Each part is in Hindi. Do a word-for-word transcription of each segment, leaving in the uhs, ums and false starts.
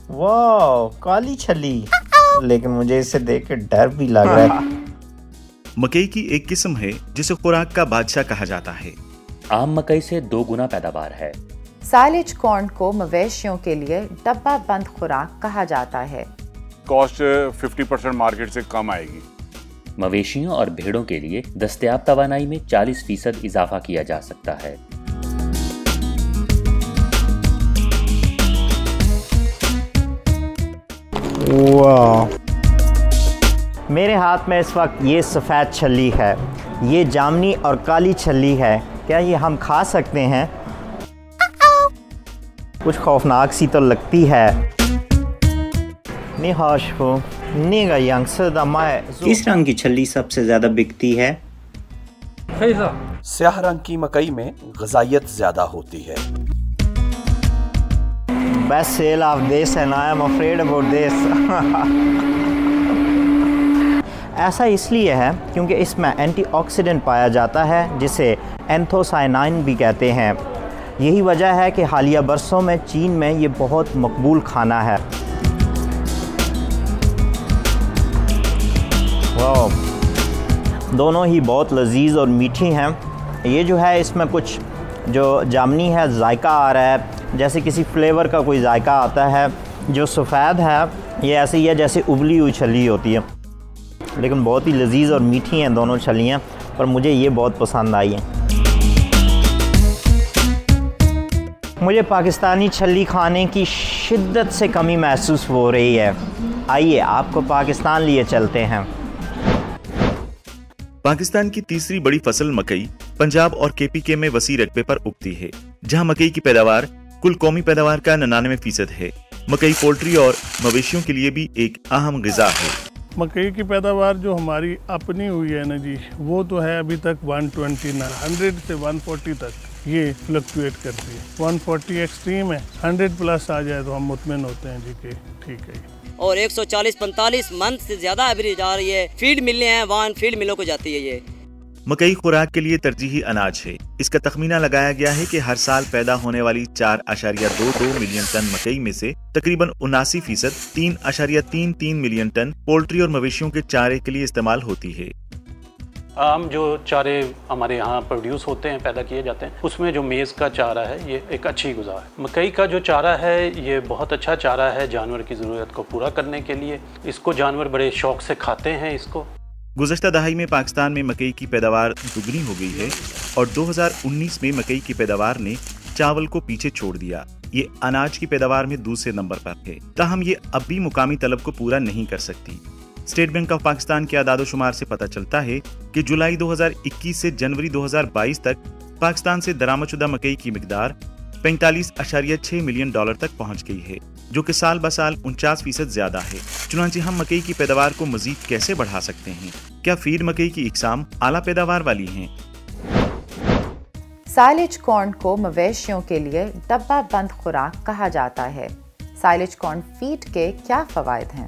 वाह, काली छली, लेकिन मुझे इसे देख के डर भी लग रहा है। मकई की एक किस्म है जिसे खुराक का बादशाह कहा जाता है। आम मकई से दो गुना पैदावार है। साइलेज कॉर्न को मवेशियों के लिए डब्बा बंद खुराक कहा जाता है। कॉस्ट पचास परसेंट मार्केट से कम आएगी। मवेशियों और भेड़ों के लिए दस्तयाब तवानाई में चालीस फीसद इजाफा किया जा सकता है। वाह, मेरे हाथ में इस वक्त ये सफ़ेद छल्ली है, ये जामनी और काली छल्ली है। क्या ये हम खा सकते हैं? कुछ खौफनाक सी तो लगती है। किस रंग की छल्ली सबसे ज़्यादा बिकती है? स्याह रंग की मकई में ग़िज़ाइयत ज़्यादा होती है। Best sale of this and I am afraid about this. ऐसा इसलिए है क्योंकि इसमें एंटीऑक्सीडेंट पाया जाता है जिसे एंथोसायनाइन भी कहते हैं। यही वजह है कि हालिया बरसों में चीन में ये बहुत मकबूल खाना है। वाह, दोनों ही बहुत लजीज और मीठी हैं। ये जो है इसमें कुछ जो जामनी है जायका आ रहा है, जैसे किसी फ्लेवर का कोई जायका आता है। जो सफ़ेद है ये ऐसे ही है जैसे उबली हुई छली होती है, लेकिन बहुत ही लजीज और मीठी हैं दोनों छलियाँ, पर मुझे ये बहुत पसंद आई है। मुझे पाकिस्तानी छली खाने की शिद्दत से कमी महसूस हो रही है। आइए आपको पाकिस्तान लिए चलते हैं। पाकिस्तान की तीसरी बड़ी फसल मकई पंजाब और केपीके में वसी रकबे पर उगती है, जहां मकई की पैदावार कुल कौमी पैदावार का निन्यानवे फीसद है। मकई पोल्ट्री और मवेशियों के लिए भी एक अहम गिज़ा है। मकई की पैदावार जो हमारी अपनी हुई है ना जी, वो तो है अभी तक एक सौ उनतीस, सौ से एक सौ चालीस तक ये फ्लक्चुएट करती है। एक सौ चालीस एक्सट्रीम है, सौ प्लस आ जाए तो हम मुतमिन होते हैं जी कि ठीक है। और एक सौ चालीस पैंतालीस मंथ से ज़्यादा एवरेज आ रही है। फीड मिलें हैं, वहाँ फीड मिलों को जाती है। ये मकई खुराक के लिए तरजीही अनाज है। इसका तखमीना लगाया गया है कि हर साल पैदा होने वाली चार अशारिया दो दो मिलियन टन मकई में से तकरीबन उनासी फीसद तीन अशारिया तीन तीन मिलियन टन पोल्ट्री और मवेशियों के चारे के लिए इस्तेमाल होती है। आम जो चारे हमारे यहाँ प्रोड्यूस होते हैं, पैदा किए जाते हैं, उसमें जो मेज़ का चारा है ये एक अच्छी गुज़ा है। मकई का जो चारा है ये बहुत अच्छा चारा है जानवर की ज़रूरत को पूरा करने के लिए। इसको जानवर बड़े शौक से खाते हैं इसको। गुज़श्ता दहाई में पाकिस्तान में मकई की पैदावार दुगनी हो गई है और दो हज़ार उन्नीस में मकई की पैदावार ने चावल को पीछे छोड़ दिया। ये अनाज की पैदावार में दूसरे नंबर पर है, ताहम ये अब भी मुकामी तलब को पूरा नहीं कर सकती। स्टेट बैंक ऑफ पाकिस्तान के आदादोशुमार से पता चलता है कि जुलाई दो हज़ार इक्कीस से जनवरी दो हज़ार बाईस तक पाकिस्तान से दरामदशुदा मकई की मिकदार पैंतालीस अशारिया छह मिलियन डॉलर तक पहुंच गई है, जो कि साल ब साल उनचास फीसद ज्यादा है। चुनांचे हम मकई की पैदावार को मजीद कैसे बढ़ा सकते हैं? क्या फीड मकई की इकसाम आला पैदावार वाली हैं? साइलेज कॉर्न को मवेशियों के लिए डब्बा बंद खुराक कहा जाता है। साइलेज कॉर्न फीड के क्या फवायद हैं?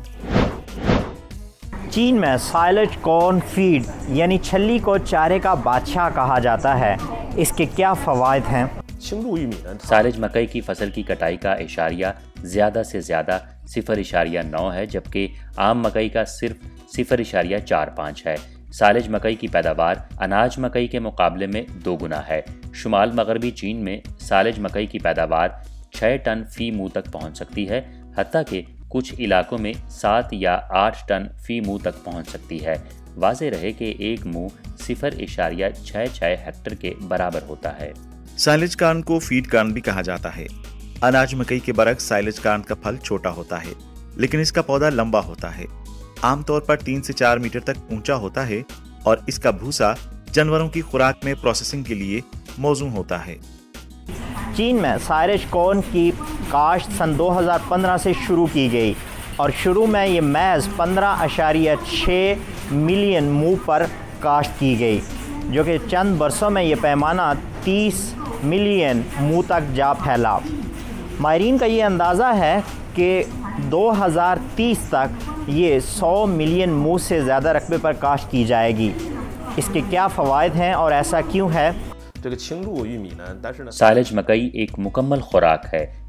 चीन में साइलेज कॉर्न फीड यानी छल्ली को चारे का बादशाह कहा जाता है। इसके क्या फवायद हैं? साइलेज मकई की फसल की कटाई का इशारिया ज़्यादा से ज़्यादा सिफर इशारिया नौ है, जबकि आम मकई का सिर्फ सिफर इशारिया चार पाँच है। साइलेज मकई की पैदावार अनाज मकई के मुकाबले में दो गुना है। शुमाल मगरबी चीन में साइलेज मकई की पैदावार छः टन फी मुँह तक पहुँच सकती है, हत्ता कि कुछ इलाकों में सात या आठ टन फी मुँह तक पहुँच सकती है। वाज़ेह रहे कि एक मुँह सिफर इशारिया छः छः हेक्टर के बराबर होता है। साइलेज कार्न को फीड कार्न भी कहा जाता है। अनाज मकई के बरक्स साइलेज कार्न का फल छोटा होता है, लेकिन इसका पौधा लंबा होता है, आमतौर पर तीन से चार मीटर तक ऊंचा होता है और इसका भूसा जानवरों की खुराक में प्रोसेसिंग के लिए मौजूद होता है। चीन में साइलेज कॉर्न की काश्त सन दो हज़ार पंद्रह से शुरू की गई और शुरू में ये महज पंद्रह अशारिया छः मिलियन मुँह पर काश्त की गई, जो कि चंद बरसों में ये पैमाना तीस मिलियन मुँह तक जा फैला। माहिरीन का ये अंदाज़ा है कि दो हज़ार तीस तक ये सौ मिलियन मुँह से ज़्यादा रकबे पर काश्त की जाएगी। इसके क्या फ़वाइद हैं और ऐसा क्यों है? साइलेज मकई एक मुकम्मल खुराक है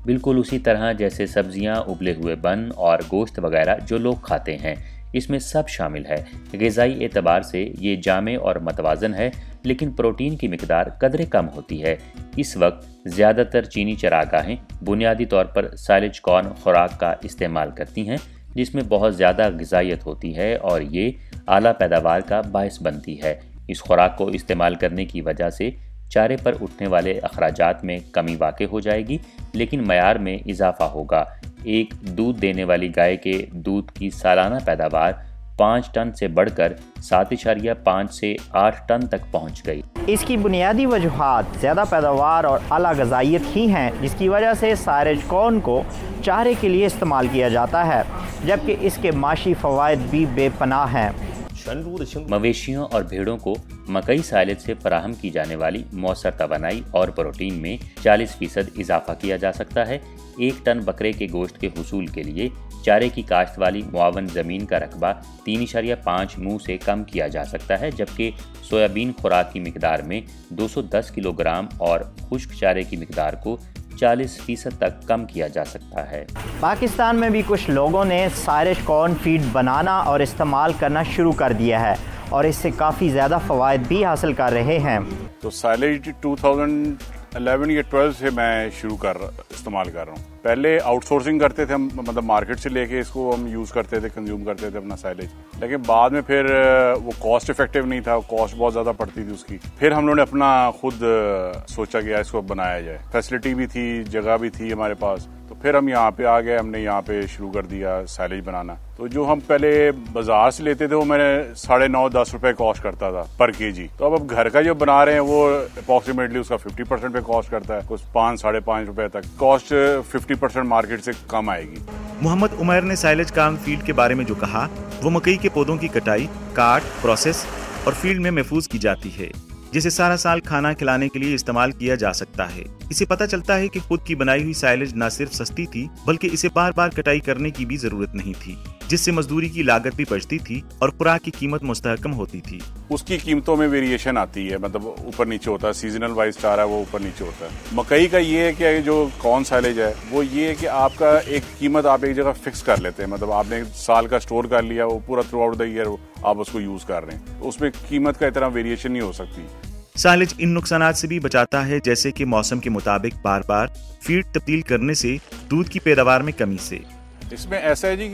बिल्कुल उसी तरह जैसे सब्जियां, उबले हुए बन और गोश्त वगैरह जो लोग खाते हैं, इसमें सब शामिल है। ग़िज़ाई एतबार से ये जामे और मतवाज़न है, लेकिन प्रोटीन की मिकदार कदरे कम होती है। इस वक्त ज़्यादातर चीनी चरागाहें बुनियादी तौर पर साइलेज कॉर्न खुराक का इस्तेमाल करती हैं, जिसमें बहुत ज़्यादा ग़िज़ाइयत होती है और ये आला पैदावार का बायस बनती है। इस खुराक को इस्तेमाल करने की वजह से चारे पर उठने वाले अखराजात में कमी वाक़ हो जाएगी, लेकिन मयार में इजाफा होगा। एक दूध देने वाली गाय के दूध की सालाना पैदावार पाँच टन से बढ़कर सात इशारिया पाँच से आठ टन तक पहुंच गई। इसकी बुनियादी वजूहात ज़्यादा पैदावार और आला गज़ाइयत ही हैं, जिसकी वजह से साइलेज कॉर्न को चारे के लिए इस्तेमाल किया जाता है, जबकि इसके माशी फ़वाइद भी बेपनाह हैं। मवेशियों और भेड़ों को मकई साइलेज से फराहम की जाने वाली मौसर तवानाई और प्रोटीन में चालीस फीसद इजाफा किया जा सकता है। एक टन बकरे के गोश्त के हुसूल के लिए चारे की काश्त वाली मुआवन ज़मीन का रकबा तीन इशारिया पाँच मुँह से कम किया जा सकता है, जबकि सोयाबीन खुराक की मिकदार में दो सौ दस किलोग्राम और खुश्क चारे की मिकदार को चालीस फीसद तक कम किया जा सकता है। पाकिस्तान में भी कुछ लोगों ने साइलेज कॉर्न फीड बनाना और इस्तेमाल करना शुरू कर दिया है और इससे काफ़ी ज़्यादा फ़वाइद भी हासिल कर रहे हैं। तो साइलेज दो हज़ार ग्यारह या बारह से मैं शुरू कर इस्तेमाल कर रहा हूँ। पहले आउटसोर्सिंग करते थे हम, मतलब मार्केट से लेके इसको हम यूज़ करते थे, कंज्यूम करते थे अपना साइलेज, लेकिन बाद में फिर वो कॉस्ट इफेक्टिव नहीं था, कॉस्ट बहुत ज़्यादा पड़ती थी उसकी। फिर हम लोगों ने अपना खुद सोचा कि इसको बनाया जाए, फैसिलिटी भी थी, जगह भी थी हमारे पास, तो फिर हम यहाँ पे आ गए, हमने यहाँ पे शुरू कर दिया साइलेज बनाना। तो जो हम पहले बाजार से लेते थे वो मैंने साढ़े नौ दस रुपए कॉस्ट करता था पर केजी, तो अब अब घर का जो बना रहे हैं वो अप्रोक्सीमेटली उसका फिफ्टी परसेंट पे कॉस्ट करता है, कुछ पाँच साढ़े पाँच रुपए तक कॉस्ट फिफ्टी परसेंट मार्केट से कम आएगी। मोहम्मद उमर ने साइलेज कॉर्न फील्ड के बारे में जो कहा, वो मकई के पौधों की कटाई, काट, प्रोसेस और फील्ड में महफूज की जाती है, जिसे सारा साल खाना खिलाने के लिए इस्तेमाल किया जा सकता है। इसे पता चलता है कि खुद की बनाई हुई साइलेज न सिर्फ सस्ती थी, बल्कि इसे बार बार कटाई करने की भी जरूरत नहीं थी, जिससे मजदूरी की लागत भी बचती थी और खुराक की कीमत मुस्तहकम होती थी। उसकी कीमतों में वेरिएशन आती है, मतलब ऊपर नीचे होता है, सीजनल वाइज चारा वो ऊपर नीचे होता है। मकई का ये है कि जो कॉर्न साइलेज है वो ये है कि आपका एक कीमत आप एक जगह फिक्स कर लेते हैं, मतलब आपने साल का स्टोर कर लिया, वो पूरा थ्रू आउट द ईयर आप उसको यूज कर रहे हैं, उसमें कीमत का इतना वेरिएशन नहीं हो सकती। साइलेज इन नुकसानात से भी बचाता है, जैसे कि मौसम के मुताबिक बार बार फीड तब्दील करने से दूध की पैदावार में कमी से। इसमें ऐसा है जी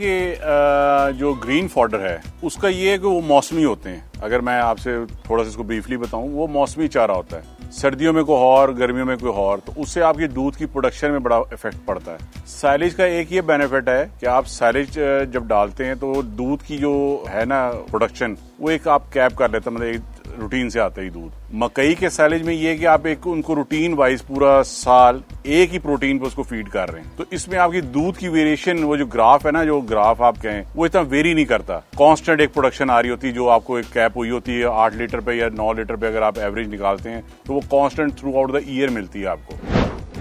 कि जो ग्रीन फॉडर है उसका ये है कि वो मौसमी होते हैं। अगर मैं आपसे थोड़ा सा इसको ब्रीफली बताऊं, वो मौसमी चारा होता है, सर्दियों में कोई और, गर्मियों में कोई और, तो उससे आपकी दूध की प्रोडक्शन में बड़ा इफेक्ट पड़ता है। साइलेज का एक ये बेनिफिट है कि आप साइलेज जब डालते हैं तो दूध की जो है ना प्रोडक्शन, वो एक आप कैप कर लेते हैं, मतलब एक रूटीन से आता ही दूध। मकई के साइलेज में ये है कि आप एक उनको रूटीन वाइज पूरा साल एक ही प्रोटीन पे उसको फीड कर रहे हैं, तो इसमें आपकी दूध की वेरिएशन, वो जो ग्राफ है ना, जो ग्राफ आप कहें, वो इतना वेरी नहीं करता। कांस्टेंट एक प्रोडक्शन आ रही होती है, जो आपको एक कैप हुई होती है आठ लीटर पे या नौ लीटर पे, अगर आप एवरेज निकालते हैं तो वो constant throughout the year मिलती है आपको।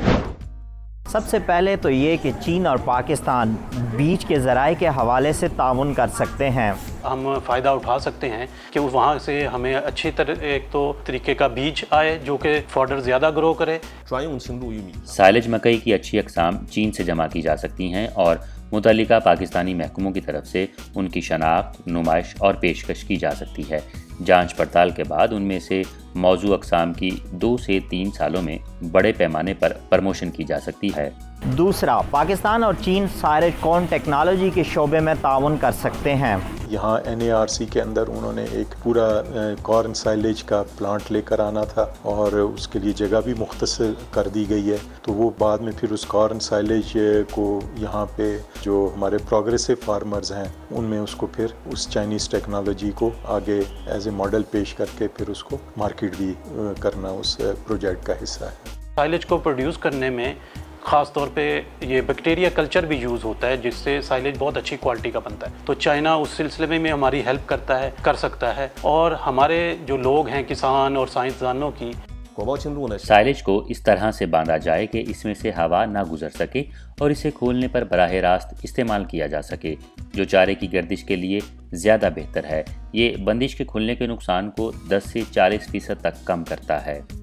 सबसे पहले तो ये कि चीन और पाकिस्तान बीज के ज़राए के हवाले से ताउन कर सकते हैं। हम फ़ायदा उठा सकते हैं कि वहाँ से हमें अच्छी तरह एक तो तरीके का बीज आए जो कि फॉडर ज़्यादा ग्रो करे। साइलेज मकई की अच्छी अक़साम चीन से जमा की जा सकती हैं और मुतल्लिका पाकिस्तानी महकमों की तरफ से उनकी शनाख्त, नुमाइश और पेशकश की जा सकती है। जांच पड़ताल के बाद उनमें से मौजू अक़साम की दो से तीन सालों में बड़े पैमाने पर प्रमोशन की जा सकती है। दूसरा, पाकिस्तान और चीन साइलेज कॉर्न टेक्नोलॉजी के शोबे में ताउन कर सकते हैं। यहाँ एन ए आर सी के अंदर उन्होंने एक पूरा कॉर्न साइलेज का प्लांट लेकर आना था और उसके लिए जगह भी मुख्तसर कर दी गई है, तो वो बाद में फिर उस कॉर्न साइलेज को यहाँ पे जो हमारे प्रोग्रेसिव फार्मर्स हैं उनमें उसको फिर उस चाइनीज़ टेक्नोलॉजी को आगे एज ए मॉडल पेश करके फिर उसको मार्केट भी करना उस प्रोजेक्ट का हिस्सा है। साइलेज को प्रोड्यूस करने में ख़ास तौर पे ये बैक्टीरिया कल्चर भी यूज़ होता है, जिससे साइलेज बहुत अच्छी क्वालिटी का बनता है। तो चाइना उस सिलसिले में हमारी हेल्प करता है, कर सकता है, और हमारे जो लोग हैं किसान और साइंसदानों की साइलेज को इस तरह से बांधा जाए कि इसमें से हवा ना गुजर सके और इसे खोलने पर बराह रास्त इस्तेमाल किया जा सके, जो चारे की गर्दिश के लिए ज़्यादा बेहतर है। ये बंदिश के खुलने के नुकसान को दस से चालीस फीसद तक कम करता है।